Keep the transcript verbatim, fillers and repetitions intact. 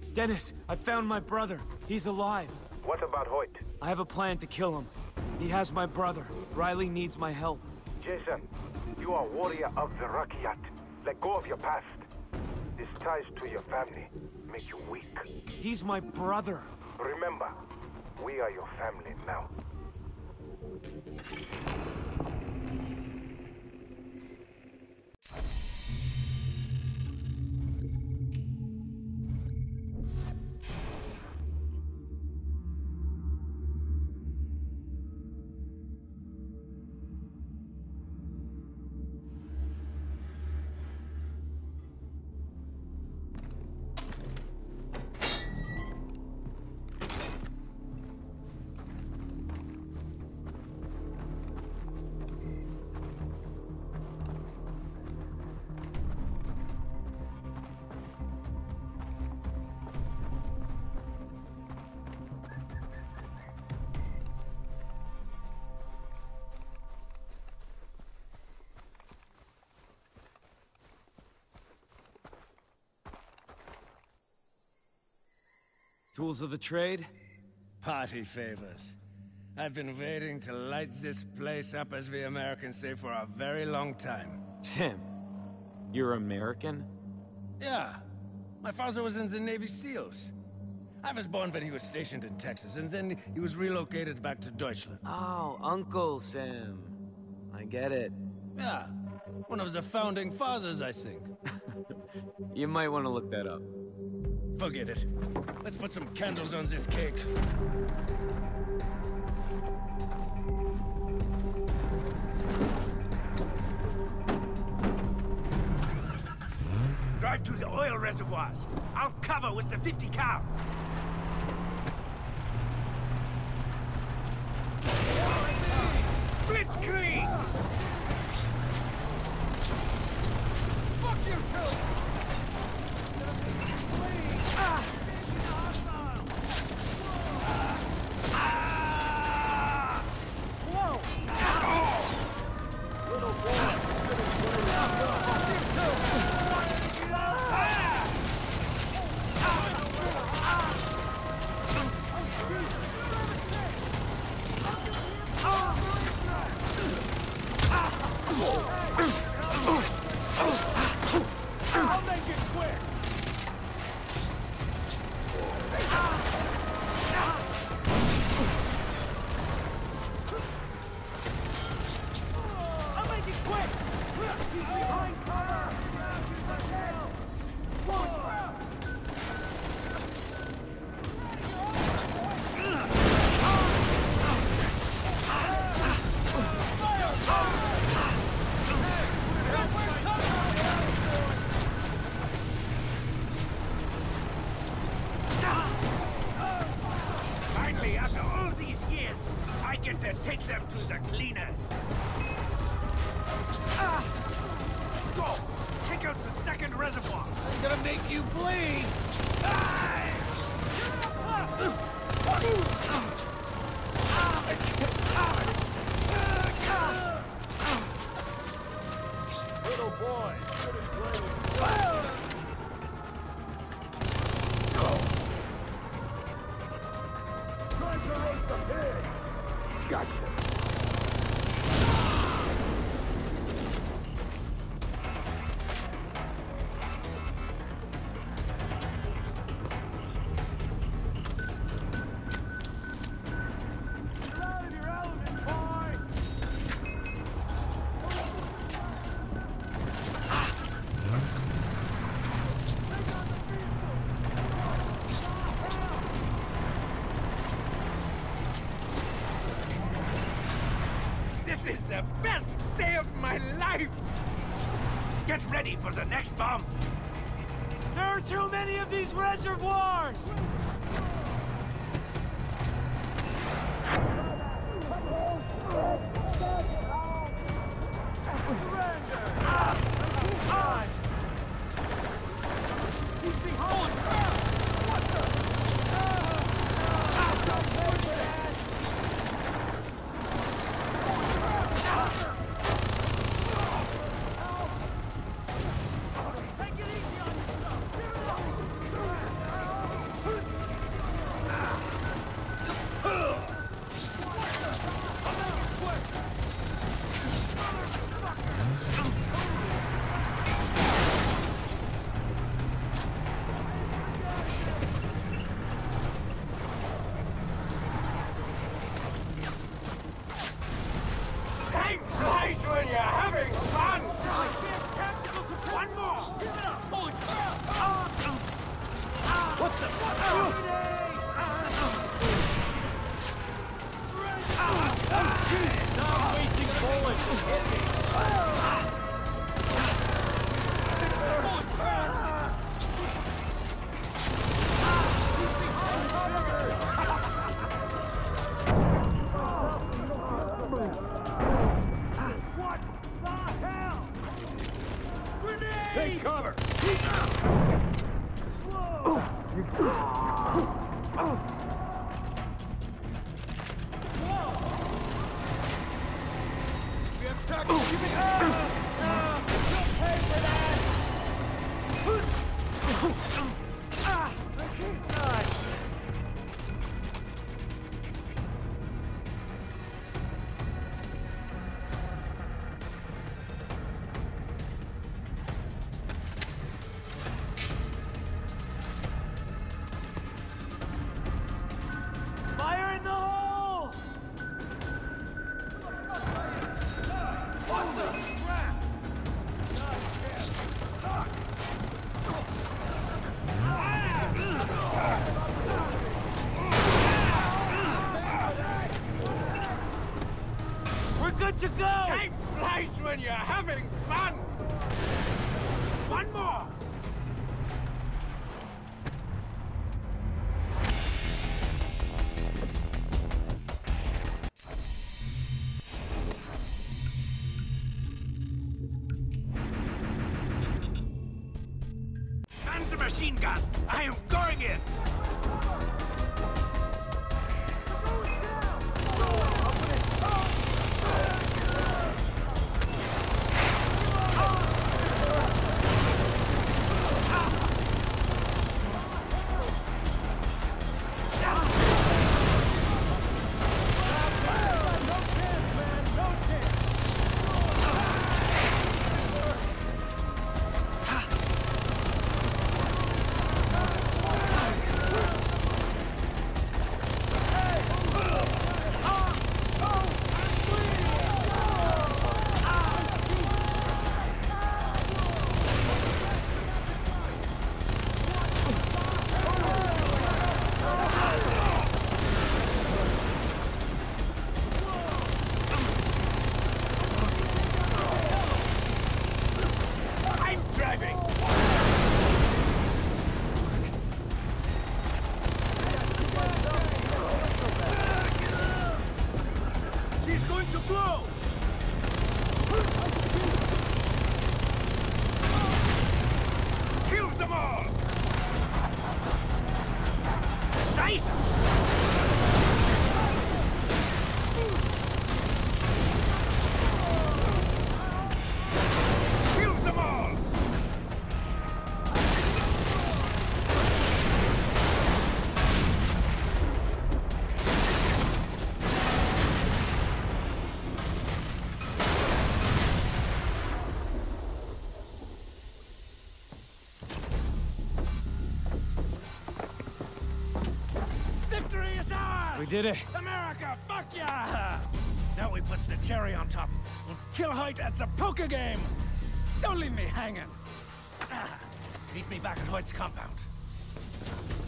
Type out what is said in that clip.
Dennis, I found my brother. He's alive. What about Hoyt? I have a plan to kill him. He has my brother. Riley needs my help. Jason, you are warrior of the Rakyat. Let go of your past. These ties to your family make you weak. He's my brother. Remember, we are your family now. Tools of the trade? Party favors. I've been waiting to light this place up, as we Americans say, for a very long time. Sam, you're American? Yeah. My father was in the Navy SEALs. I was born when he was stationed in Texas, and then he was relocated back to Deutschland. Oh, Uncle Sam. I get it. Yeah. One of the founding fathers, I think. You might want to look that up. Forget it. Let's put some candles on this cake. Drive to the oil reservoirs. I'll cover with the fifty cal. Blitzkrieg! Fuck you too! Ah! Ah! Whoa! Oh! Little boy! Fuck you too! Ah! I'll make it quick! I'll make it quick! He's behind cover! Finally, after all these years, I get to take them to the cleaners. Ah! Go! Take out the second reservoir. I'm gonna make you bleed. Ah! Little boy, finish playing. Time to roast the pig! Gotcha. You're out of your element, boy! This is the best day of my life! Get ready for the next bomb! There are too many of these reservoirs! He's behind! What the? Take it easy on yourself! when you're having fun! One more! Holy crap! What the fuck? Stop wasting bullets! Hit me! Take cover! We have tactics! Give me help! Don't pay for that! Fire in the hole! What the crap? We're good to go! Time flies when you're having fun! One more! Man's a machine gun! I am going in! She's going to blow! Kills them all! Nice! Kills them all! Victory is ours! We did it. America, fuck yeah! Now we put the cherry on top and kill Hoyt at the poker game! Don't leave me hanging! Ah, meet me back at Hoyt's compound.